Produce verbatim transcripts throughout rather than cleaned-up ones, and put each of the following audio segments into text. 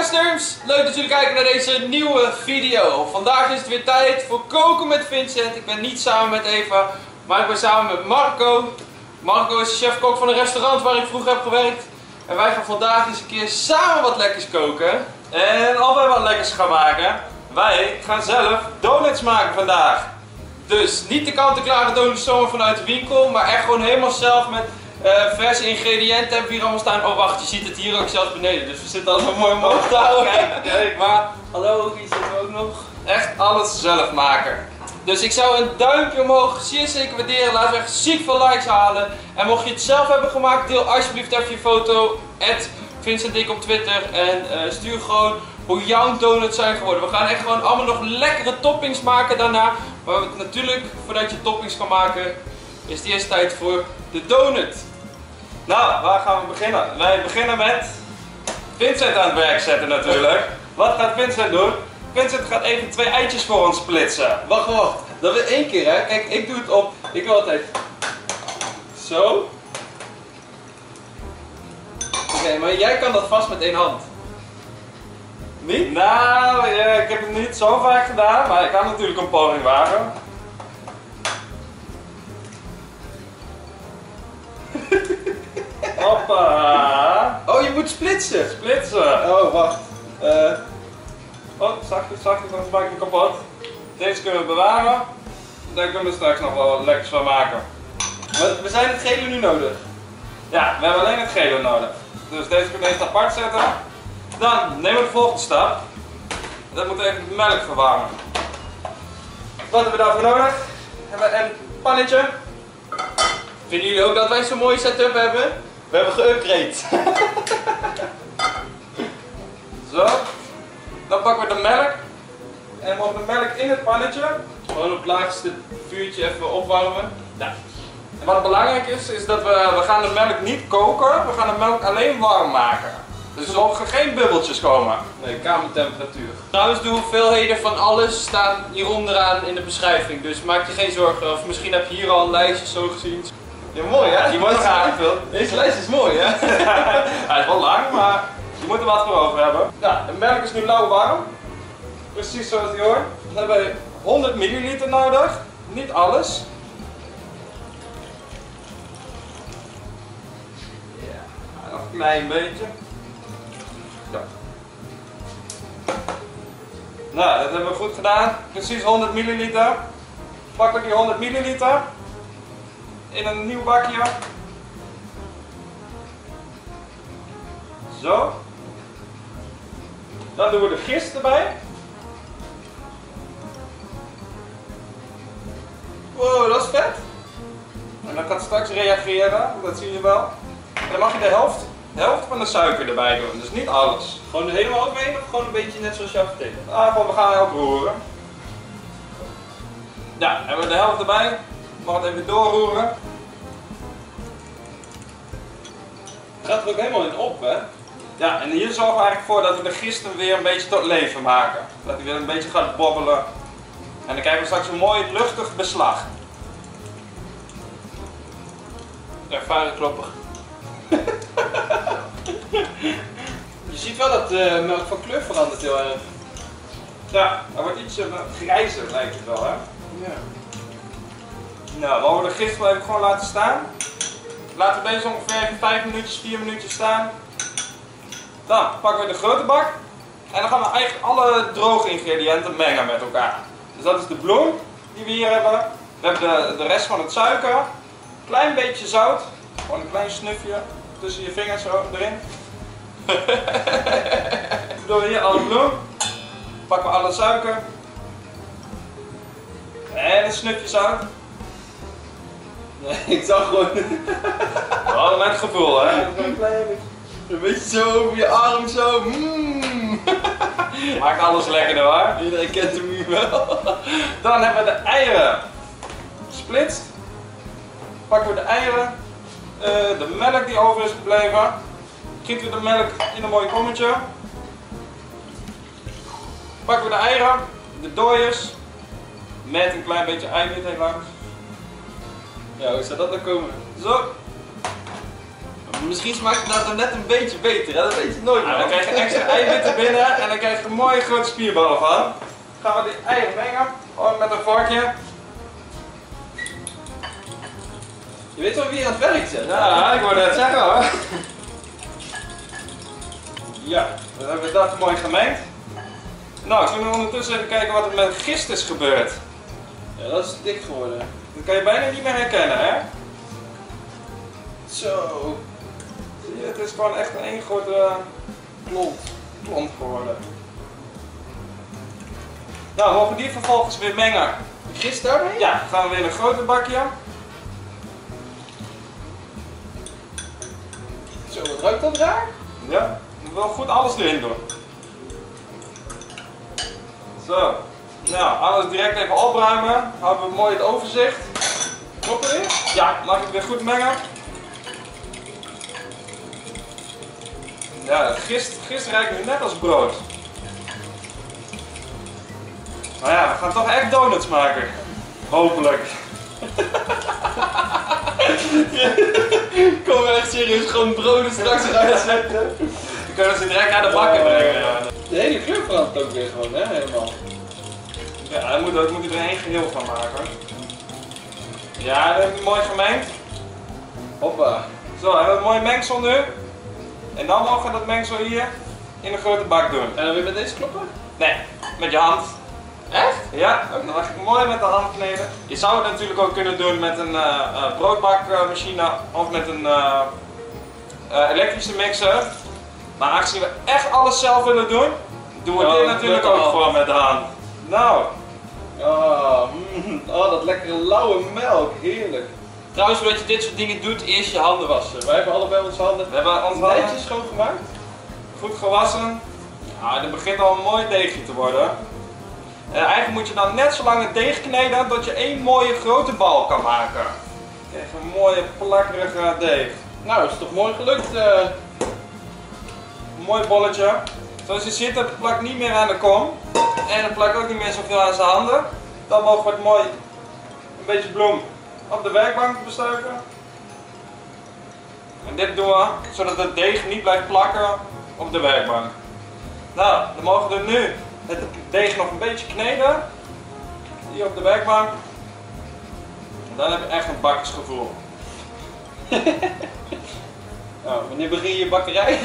Sturms, leuk dat jullie kijken naar deze nieuwe video. Vandaag is het weer tijd voor koken met Vincent. Ik ben niet samen met Eva, maar ik ben samen met Marco. Marco is de chef-kok van een restaurant waar ik vroeger heb gewerkt. En wij gaan vandaag eens een keer samen wat lekkers koken. En als wij wat lekkers gaan maken, wij gaan zelf donuts maken vandaag. Dus niet de kant-en-klare donuts zomaar vanuit de winkel, maar echt gewoon helemaal zelf met uh, verse ingrediënten hebben we hier allemaal staan. Oh wacht, je ziet het hier ook zelfs beneden, dus we zitten allemaal mooi omhoog te houden. Kijk, kijk. Maar hallo, hier zitten we ook nog. Echt alles zelf maken. Dus ik zou een duimpje omhoog zeer zeker waarderen. Laten we echt ziek veel likes halen. En mocht je het zelf hebben gemaakt, deel alsjeblieft even je foto. at Vincent op Twitter. En uh, stuur gewoon hoe jouw donuts zijn geworden. We gaan echt gewoon allemaal nog lekkere toppings maken daarna. Maar natuurlijk, voordat je toppings kan maken, is het eerst tijd voor de donut. Nou, waar gaan we beginnen? Wij beginnen met Vincent aan het werk zetten natuurlijk. Wat gaat Vincent doen? Vincent gaat even twee eitjes voor ons splitsen. Wacht, wacht. Dat we één keer, hè. Kijk, ik doe het op. Ik wil altijd zo. Oké, okay, maar jij kan dat vast met één hand. Niet? Nou, ja, ik heb het niet zo vaak gedaan, maar ik kan natuurlijk een poging wagen. Hoppa. Oh, je moet splitsen. Splitsen. Oh, wacht. Uh. Oh, zachtjes, zachtjes, dan maak ik hem kapot. Deze kunnen we bewaren. Daar kunnen we straks nog wel wat lekkers van maken. We, we zijn het gele nu nodig. Ja, we hebben alleen het gele nodig. Dus deze kunnen we eerst apart zetten. Dan nemen we de volgende stap. Dan moeten we even de melk verwarmen. Wat hebben we daarvoor nodig? We hebben een pannetje. Vinden jullie ook dat wij zo'n mooie setup hebben? We hebben geupgrade. Zo. Dan pakken we de melk. En we de melk in het pannetje. Gewoon op het laagste vuurtje even opwarmen. Ja. En wat belangrijk is, is dat we, we gaan de melk niet koken. We gaan de melk alleen warm maken. Dus er mogen geen bubbeltjes komen. Nee, kamertemperatuur. Trouwens, de hoeveelheden van alles staan hier onderaan in de beschrijving. Dus maak je geen zorgen. Of misschien heb je hier al een lijstje zo gezien. Ja, mooi hè? Die wordt nog aangevuld. Deze lijst is mooi hè? Hij is wel lang, maar je moet er wat voor over hebben. Ja, de melk is nu lauw warm. Precies zoals die hoort. Dan hebben we honderd milliliter nodig. Niet alles. Ja, nog een klein beetje. Ja. Nou, dat hebben we goed gedaan. Precies honderd milliliter. Pakken we die honderd milliliter in een nieuw bakje. Zo. Dan doen we de gist erbij. Wow, dat is vet. En dan gaat het straks reageren, dat zie je wel. En dan mag je de helft, de helft van de suiker erbij doen, dus niet alles. Gewoon helemaal overheen of gewoon een beetje net zoals jou vertelde? Ah, gewoon, we gaan helpen roeren. Ja, dan hebben we de helft erbij. Mag het even doorroeren. Het gaat er ook helemaal in op, hè? Ja, en hier zorgen we eigenlijk voor dat we de gisten weer een beetje tot leven maken. Dat hij weer een beetje gaat bobbelen. En dan krijgen we straks een mooi luchtig beslag. Ervaren klopper. Je ziet wel dat de melk van kleur verandert heel erg. Ja, hij wordt iets uh, grijzer lijkt het wel, hè? Ja. Nou, we hebben de gist wel even gewoon laten staan. Laten we deze ongeveer even vijf minuutjes, vier minuutjes staan. Dan pakken we de grote bak. En dan gaan we eigenlijk alle droge ingrediënten mengen met elkaar. Dus dat is de bloem die we hier hebben. We hebben de, de rest van het suiker. Een klein beetje zout. Gewoon een klein snufje tussen je vingers zo erin. Dan doen we hier alle bloem. Pakken we alle suiker. En een snufje zout. Nee, ik zag gewoon... Wel met het gevoel, hè? Een klein beetje. Een beetje zo over je arm zo. Mm. Maakt alles lekkerder hoor. Iedereen kent hem nu wel. Dan hebben we de eieren gesplitst. Pakken we de eieren. Uh, de melk die over is gebleven. Gieten we de melk in een mooi kommetje. Pakken we de eieren. De dooiers. Met een klein beetje eiwit heen langs. Ja, hoe zou dat dan komen? Zo. Misschien smaakt het nou dan net een beetje beter, hè? Dat weet je nooit. Ja, dan krijg je extra eiwitten binnen en dan krijg je een mooie grote spierballen van. Gaan we die eieren mengen, gewoon met een vorkje. Je weet wel wie aan het werk zit. Ja, ik wou net zeggen hoor. Ja, dan hebben we dat mooi gemengd. Nou, zullen we ondertussen even kijken wat er met gist is gebeurd. Ja, dat is dik geworden. Dat kan je bijna niet meer herkennen, hè? Zo. Zie je, het is gewoon echt een één grote klont, klont geworden. Nou, mogen we die vervolgens weer mengen. Gist daarmee? Ja, dan gaan we weer in een groter bakje. Zo, wat ruikt dat raar? Ja, we wel goed alles erin doen. Zo. Nou, alles direct even opruimen. Houden we mooi het overzicht. Klopt erin? Ja, mag ik het weer goed mengen. Ja, gist, gist ruikt nu net als brood. Maar ja, we gaan toch echt donuts maken. Hopelijk. Kom echt serieus gewoon broden straks eruit zetten. Dan kunnen ze direct aan de bakken brengen. Ja. De hele kleur verandert ook weer gewoon, hè, helemaal. Ja, daar moet, daar moet je er één geheel van maken. Ja, dat heb ik mooi gemengd. Hoppa. Zo, hebben we een mooi mengsel nu. En dan mogen we dat mengsel hier in een grote bak doen. En dan weer met deze kloppen? Nee, met je hand. Echt? Ja, dan mag ik mooi met de hand kneden. Je zou het natuurlijk ook kunnen doen met een uh, uh, broodbakmachine of met een uh, uh, elektrische mixer. Maar aangezien we echt alles zelf willen doen, doen we Ja, dit natuurlijk ook al. gewoon met de hand. Nou. Oh, mm, oh, dat lekkere lauwe melk, heerlijk. Trouwens, voordat je dit soort dingen doet, eerst je handen wassen. Wij hebben allebei onze handen We hebben onze handen netjes schoongemaakt. goed gewassen. Nou, dit begint al een mooi deegje te worden. En eigenlijk moet je dan net zo lang het deeg kneden dat je één mooie grote bal kan maken. Krijg je een mooie plakkerige deeg. Nou, is toch mooi gelukt. Uh... Een mooi bolletje. Zoals je ziet, het plakt niet meer aan de kom. En het plakt ook niet meer zoveel aan zijn handen. Dan mogen we het mooi een beetje bloem op de werkbank bestuiven. En dit doen we zodat het deeg niet blijft plakken op de werkbank. Nou, dan mogen we nu het deeg nog een beetje kneden. Hier op de werkbank. En dan heb je echt een bakkersgevoel. Nou, wanneer begin je je bakkerij?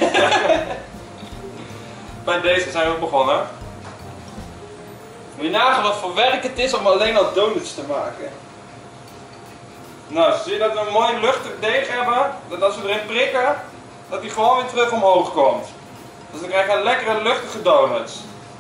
Bij deze zijn we begonnen. Moet je nagaan wat voor werk het is om alleen al donuts te maken. Nou, zie je dat we een mooi luchtig deeg hebben, dat als we erin prikken, dat die gewoon weer terug omhoog komt. Dus dan krijg je een lekkere luchtige donuts.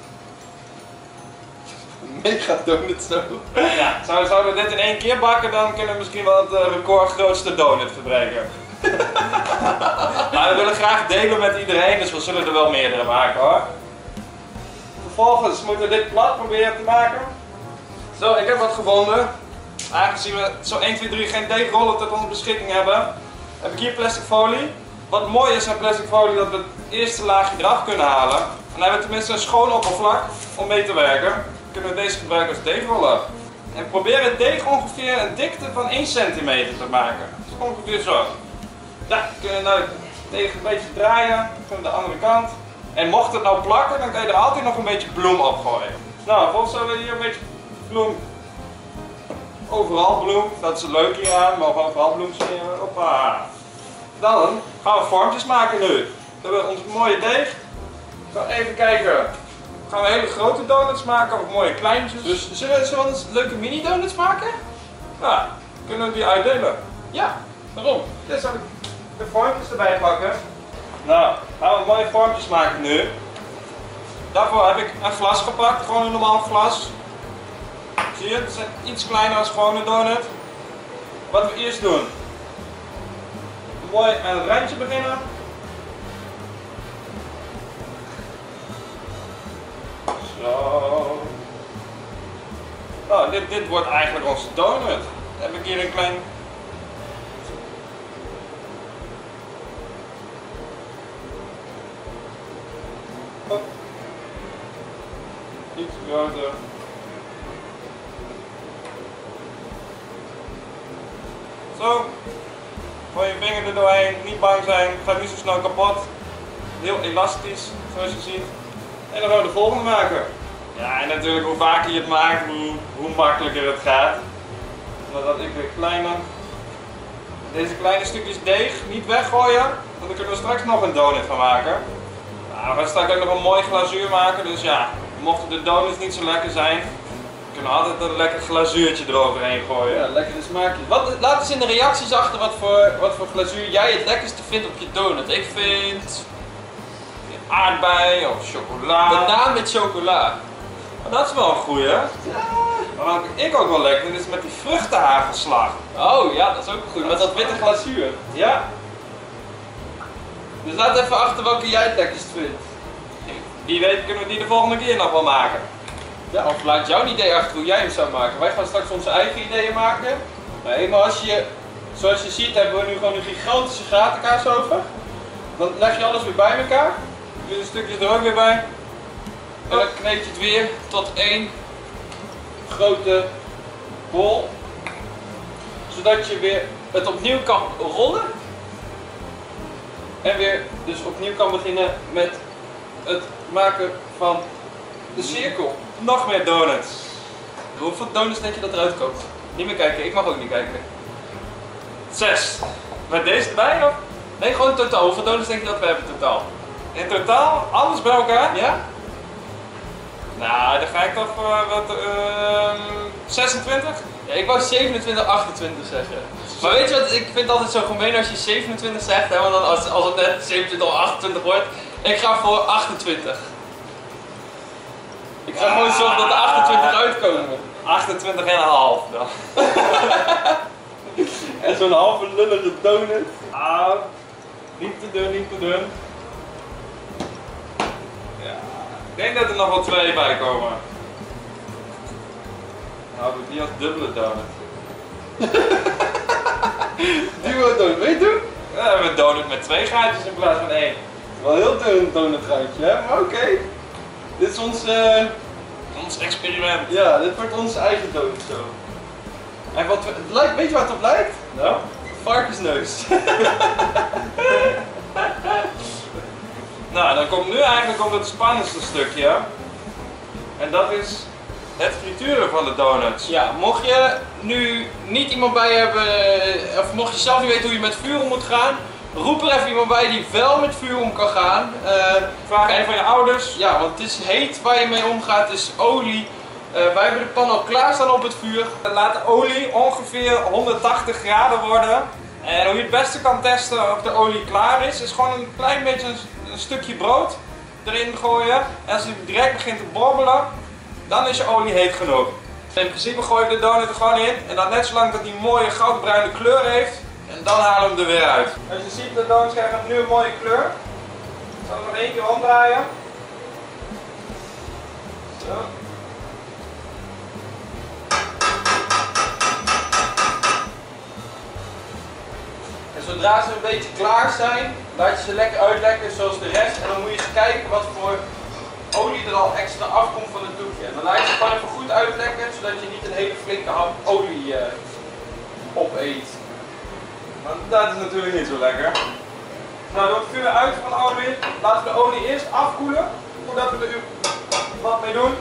Mega donuts zo. Ja, zouden zouden we dit in één keer bakken, dan kunnen we misschien wel het uh, record grootste donut verbreken. Maar we willen graag delen met iedereen, dus we zullen er wel meerdere maken hoor. Vervolgens moeten we dit plat proberen te maken. Zo, ik heb wat gevonden. Aangezien we zo één, twee, drie geen deegrollen tot onze beschikking hebben, heb ik hier plastic folie. Wat mooi is aan plastic folie, dat we het eerste laagje eraf kunnen halen. En dan hebben we tenminste een schoon oppervlak om mee te werken. Dan kunnen we deze gebruiken als deegrollen. En probeer het deeg ongeveer een dikte van één centimeter te maken. Dus ongeveer zo. Ja, we kunnen nou het deeg een beetje draaien, van de andere kant. En mocht het nou plakken, dan kan je er altijd nog een beetje bloem op gooien. Nou, vervolgens hebben we hier een beetje bloem. Overal bloem, dat is leuk hier aan, we mogen overal bloem smeren. Hoppa. Dan gaan we vormpjes maken nu. We hebben ons mooie deeg. We gaan even kijken. Gaan we hele grote donuts maken of mooie kleintjes? Dus zullen we, zullen we eens leuke mini donuts maken? Ja, kunnen we die uitdelen? Ja, waarom? Dit zal ik de vormpjes erbij pakken. Nou, gaan we mooie vormpjes maken nu. Daarvoor heb ik een glas gepakt, gewoon een normaal glas. Zie je, het is iets kleiner als gewoon een donut. Wat we eerst doen. Mooi aan het randje beginnen. Zo. Nou, dit, dit wordt eigenlijk onze donut. Dan heb ik hier een klein... Hop. Iets groter. Zo. Gewoon je vinger er doorheen, niet bang zijn, gaat niet zo snel kapot. Heel elastisch, zoals je ziet. En dan gaan we de volgende maken. Ja, en natuurlijk hoe vaker je het maakt, hoe, hoe makkelijker het gaat. Dan dat ik weer kleiner. Deze kleine stukjes deeg niet weggooien, want dan kunnen we straks nog een donut van maken. Nou, we gaan straks ook nog een mooi glazuur maken, dus ja, mochten de donuts niet zo lekker zijn, kunnen we altijd een lekker glazuurtje eroverheen gooien. Ja, lekkere smaakjes. Wat, laat eens in de reacties achter wat voor, wat voor glazuur jij het lekkerste vindt op je donut. Ik vind Aardbei of chocola. banaan met chocola. Maar dat is wel een goeie. Ja. Maar wat ik ook wel lekker vind is met die vruchtenhagelslag. Oh ja, dat is ook goed. Met dat witte glazuur. Ja. Dus laat even achter welke jij het lekkerst vindt. Wie weet kunnen we die de volgende keer nog wel maken. Ja, of laat jouw idee achter hoe jij hem zou maken. Wij gaan straks onze eigen ideeën maken. Maar eenmaal als je, zoals je ziet, hebben we nu gewoon een gigantische gatenkaas over. Dan leg je alles weer bij elkaar. Doe de stukjes er ook weer bij. En dan kneed je het weer tot één grote bol. Zodat je weer het opnieuw kan rollen. En weer dus opnieuw kan beginnen met het maken van de cirkel. Nog meer donuts. Hoeveel donuts denk je dat eruit komt? Niet meer kijken, ik mag ook niet kijken. Zes. Met deze erbij of? Nee, gewoon totaal. Hoeveel donuts denk je dat we hebben totaal? In totaal, alles bij elkaar? Ja? Nou, dan ga ik toch uh, wat, uh, zesentwintig? Ja, ik wou zevenentwintig, achtentwintig zeggen. Maar weet je wat, ik vind het altijd zo gemeen als je zevenentwintig zegt, hè, want dan als, als het net zevenentwintig of achtentwintig wordt. Ik ga voor achtentwintig. Ik ga gewoon zorgen dat er achtentwintig uitkomen. achtentwintig en een half dan. En zo'n halve lullige donut. Ah, niet te dun, niet te dun. Ja, ik denk dat er nog wel twee bij komen. Nou, doe die als dubbele donut. Duo donut, weet je doen? Ja, we hebben een donut met twee gaatjes in plaats van één. Wel heel dun donutruitje, hè? Maar oké. Okay. Dit is ons, uh... ons experiment. Ja, dit wordt onze eigen donut zo. En wat, het lijkt, weet je wat het op lijkt? Nou? Varkensneus. Nou, dan komt nu eigenlijk op het spannendste stukje. En dat is het frituren van de donuts. Ja, mocht je nu niet iemand bij hebben, of mocht je zelf niet weten hoe je met vuur om moet gaan, roep er even iemand bij die wel met vuur om kan gaan. Uh, Vraag een van je ouders. Ja, want het is heet waar je mee omgaat, het is olie. Uh, wij hebben de pan al klaarstaan op het vuur. Laat de olie ongeveer honderdtachtig graden worden. En hoe je het beste kan testen of de olie klaar is, is gewoon een klein beetje een, een stukje brood erin gooien. En als die direct begint te bobbelen, dan is je olie heet genoeg. In principe gooi je de donut er gewoon in en dan net zolang dat die mooie goudbruine kleur heeft. En dan halen we hem er weer uit. Als je ziet, de donuts krijgen nu een mooie kleur. Ik zal hem nog één keer omdraaien. Zo. En zodra ze een beetje klaar zijn, laat je ze lekker uitlekken zoals de rest. En dan moet je eens kijken wat voor olie er al extra afkomt van het doekje. En dan laat je ze gewoon even goed uitlekken, zodat je niet een hele flinke hap olie uh, opeet. Want dat is natuurlijk niet zo lekker. Nou, door het vuur uit van de olie, laten we de olie eerst afkoelen, voordat we er wat mee doen.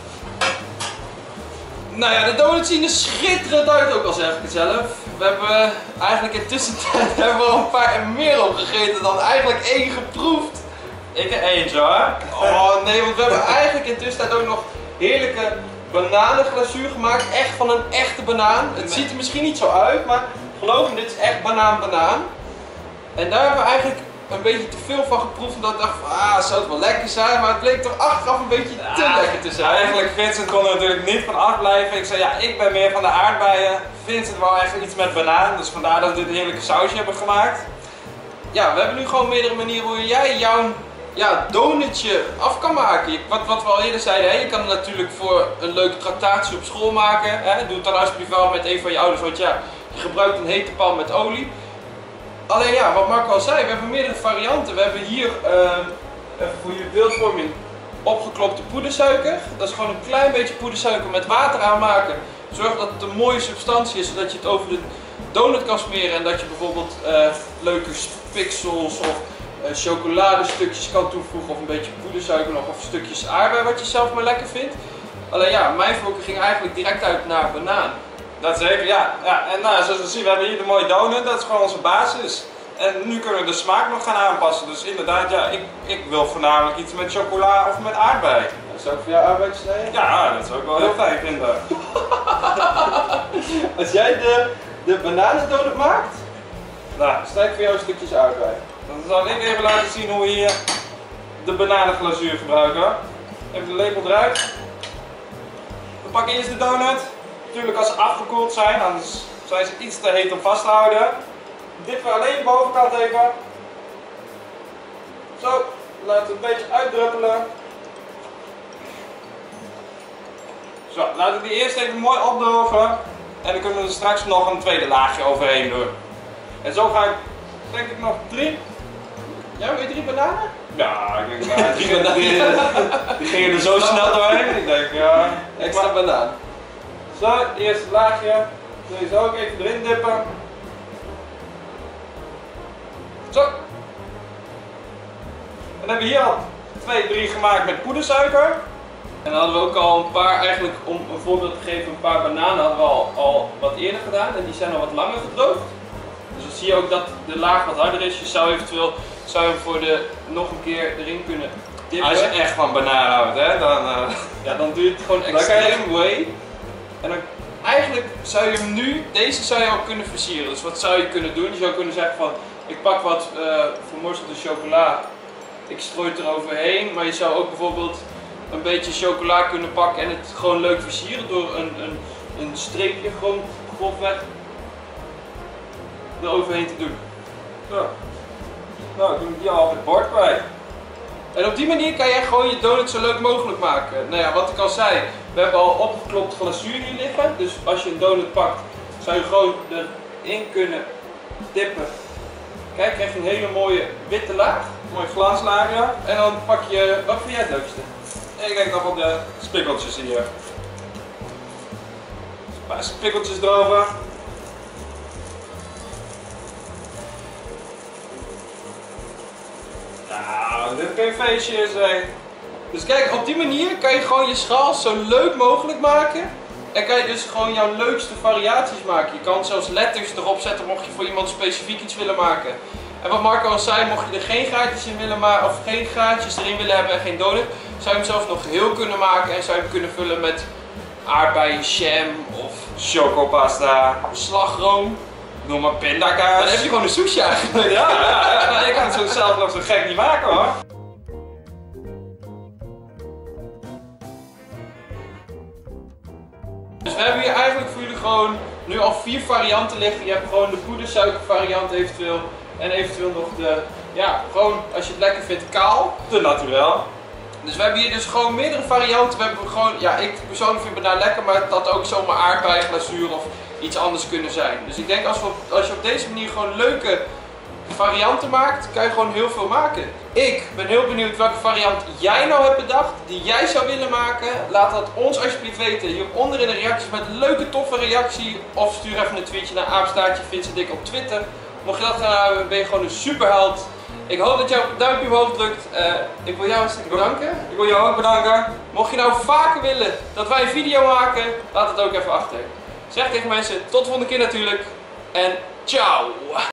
Nou ja, de donuts zien er schitterend uit, ook al zeg ik het zelf. We hebben eigenlijk in tussentijd hebben we al een paar en meer opgegeten dan eigenlijk één geproefd. Ik er eentje hoor. Oh nee, want we hebben eigenlijk in tussentijd ook nog heerlijke bananenglazuur gemaakt. Echt van een echte banaan. Het ziet er misschien niet zo uit, maar geloof me, dit is echt banaan-banaan. En daar hebben we eigenlijk een beetje te veel van geproefd, omdat ik dacht van, ah, zou het wel lekker zijn, maar het bleek toch achteraf een beetje te ja, lekker te zijn. Eigenlijk, Vincent kon er natuurlijk niet van afblijven. Ik zei, ja, ik ben meer van de aardbeien. Vincent wou eigenlijk iets met banaan, dus vandaar dat we dit heerlijke sausje hebben gemaakt. Ja, we hebben nu gewoon meerdere manieren hoe jij jouw ja, donutje af kan maken. Je, wat, wat we al eerder zeiden, hè, je kan het natuurlijk voor een leuke tractatie op school maken. Hè. Doe het dan alsjeblieft wel met een van je ouders, want ja, je gebruikt een hete pan met olie. Alleen ja, wat Marco al zei, we hebben meerdere varianten. We hebben hier, uh, even voor jullie beeldvorming, opgeklopte poedersuiker. Dat is gewoon een klein beetje poedersuiker met water aanmaken. Zorg dat het een mooie substantie is, zodat je het over de donut kan smeren en dat je bijvoorbeeld uh, leuke pixels of uh, chocoladestukjes kan toevoegen of een beetje poedersuiker nog of stukjes aardbei wat je zelf maar lekker vindt. Alleen ja, mijn voorkeur ging eigenlijk direct uit naar banaan. Dat zeker, ja. ja. En nou, zoals we zien, we hebben hier de mooie donut, dat is gewoon onze basis. En nu kunnen we de smaak nog gaan aanpassen. Dus inderdaad, ja, ik, ik wil voornamelijk iets met chocola of met aardbei. Dat is ook voor jou aardbei snijden? Ja, dat zou ik wel heel fijn vinden. Als jij de, de bananendonut maakt, nou, snij ik voor jou stukjes aardbei. Dan zal ik even laten zien hoe we hier de bananenglazuur gebruiken. Even de lepel eruit. We pakken eerst de donut. Natuurlijk als ze afgekoeld zijn, anders zijn ze iets te heet om vast te houden. Dippen we alleen de bovenkant even. Zo, laten we het een beetje uitdruppelen. Zo, laten we die eerst even mooi opdrogen. En dan kunnen we er straks nog een tweede laagje overheen doen. En zo ga ik, denk ik, nog drie. Ja, wil je drie bananen? Ja, ik denk, ja, die, die, die, die gingen er zo snel doorheen. Ik denk, ja. Extra banaan. Zo, het eerste laagje. Deze ook even erin dippen. Zo. En dan hebben we hier al twee, drie gemaakt met poedersuiker. En dan hadden we ook al een paar, eigenlijk om een voorbeeld te geven, een paar bananen hadden we al, al wat eerder gedaan. En die zijn al wat langer gedroogd. Dus dan zie je ook dat de laag wat harder is. Je zou eventueel zou je hem voor de nog een keer erin kunnen dippen. Als je echt van banaan houdt, hè, dan, uh... ja, dan doe je het gewoon extreme way. En dan eigenlijk zou je hem nu, deze zou je ook kunnen versieren. Dus wat zou je kunnen doen? Je zou kunnen zeggen van, ik pak wat uh, vermorzelde chocola, ik strooi het eroverheen. Maar je zou ook bijvoorbeeld een beetje chocola kunnen pakken en het gewoon leuk versieren door een, een, een streepje gewoon grofweg eroverheen te doen. Zo. Nou, ik doe die al op het bord kwijt. En op die manier kan jij gewoon je donut zo leuk mogelijk maken. Nou ja, wat ik al zei, we hebben al opgeklopt glazuur hier liggen. Dus als je een donut pakt, zou je gewoon erin kunnen dippen. Kijk, krijg je een hele mooie witte laag. Mooi glanslaagje. En dan pak je, wat vind jij het leukste? Ik denk nog op de spikkeltjes hier. Een paar spikkeltjes erover. Nou, dit kan een feestje is, hè. Dus kijk, op die manier kan je gewoon je schaal zo leuk mogelijk maken. En kan je dus gewoon jouw leukste variaties maken. Je kan zelfs letters erop zetten mocht je voor iemand specifiek iets willen maken. En wat Marco al zei, mocht je er geen gaatjes in willen maken, of geen gaatjes erin willen hebben en geen donut, zou je hem zelfs nog geheel kunnen maken en zou je hem kunnen vullen met aardbeien, jam of chocopasta, slagroom. noem maar pindakaas. Dan heb je gewoon een sushi eigenlijk. Ja, ja, ja, ja, ik kan het zo zelf nog zo gek niet maken hoor. Dus we hebben hier eigenlijk voor jullie gewoon nu al vier varianten liggen. Je hebt gewoon de poedersuiker variant eventueel. En eventueel nog de, ja, gewoon als je het lekker vindt, kaal. De naturel. Dus we hebben hier dus gewoon meerdere varianten. We hebben gewoon, ja, ik persoonlijk vind banaan lekker, maar het had ook zomaar aardbei, glazuur of iets anders kunnen zijn. Dus ik denk als, we, als je op deze manier gewoon leuke varianten maakt, kan je gewoon heel veel maken. Ik ben heel benieuwd welke variant jij nou hebt bedacht, die jij zou willen maken. Laat dat ons alsjeblieft weten hieronder in de reacties met een leuke toffe reactie. Of stuur even een tweetje naar apenstaartje Vincent Dik op Twitter. Mocht je dat gaan houden, ben je gewoon een superheld. Ik hoop dat je ook een duimpje omhoog drukt. Uh, ik wil jou hartstikke bedanken. Ik wil jou ook bedanken. Mocht je nou vaker willen dat wij een video maken, laat het ook even achter. Zeg tegen mensen, tot de volgende keer natuurlijk. En ciao!